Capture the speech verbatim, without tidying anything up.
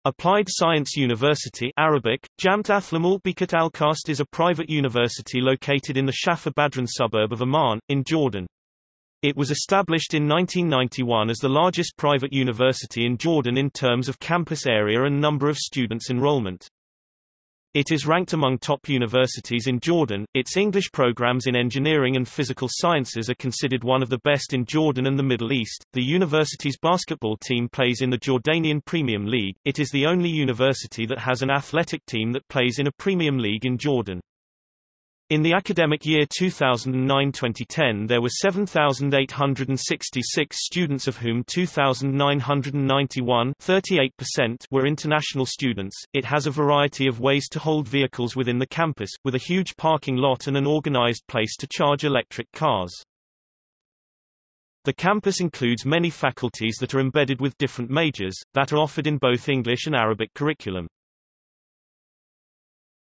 Applied Science University Arabic, Jamt Athlam Bikat Al-Kast is a private university located in the Shafa Badran suburb of Amman, in Jordan. It was established in nineteen ninety-one as the largest private university in Jordan in terms of campus area and number of students enrollment. It is ranked among top universities in Jordan. Its English programs in engineering and physical sciences are considered one of the best in Jordan and the Middle East. The university's basketball team plays in the Jordanian Premium League. It is the only university that has an athletic team that plays in a premium league in Jordan. In the academic year two thousand nine to twenty ten there were seven thousand eight hundred sixty-six students, of whom two thousand nine hundred ninety-one thirty-eight percent were international students. It has a variety of ways to hold vehicles within the campus, with a huge parking lot and an organized place to charge electric cars. The campus includes many faculties that are embedded with different majors, that are offered in both English and Arabic curriculum.